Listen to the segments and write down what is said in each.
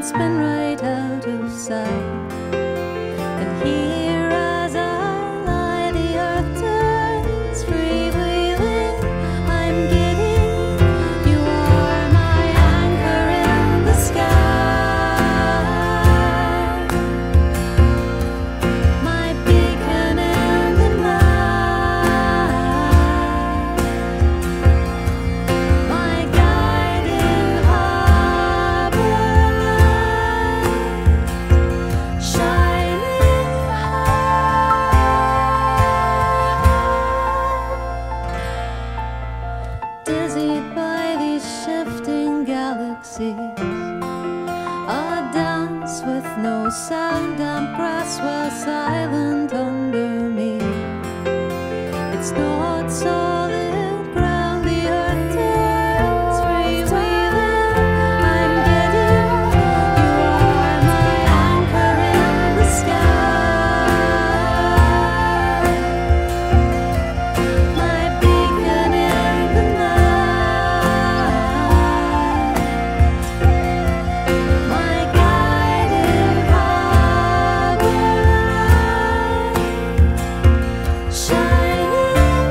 it's been right out of sight. And here as I lie, the earth turns freewheeling. I'm giddy, you are my anchor in the sky, my beacon in the night, my guiding harbor light, shining high. Dizzied by these shifting galaxies, a dance with no sound, damp grass while silent under me. It's not solid ground, the earth turns freewheeling. I'm giddy, you are my anchor in the sky, my beacon in the night, my guiding harbor light, shining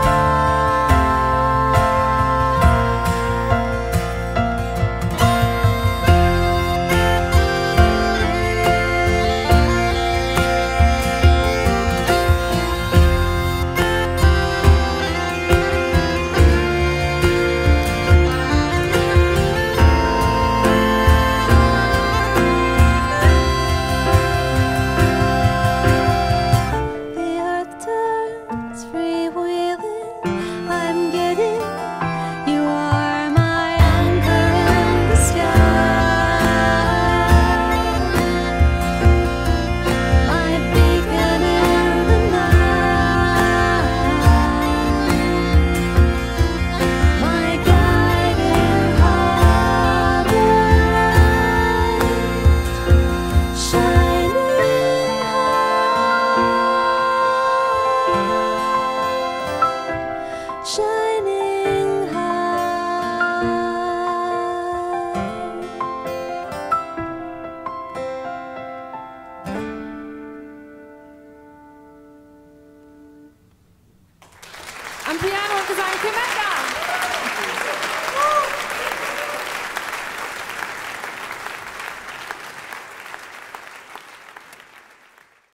the earth turns freewheeling. I'm giddy, you are my anchor in the sky, my beacon in the night, my guiding harbor light, shining high, shining high. Am Piano und Gesang Kim Edgar.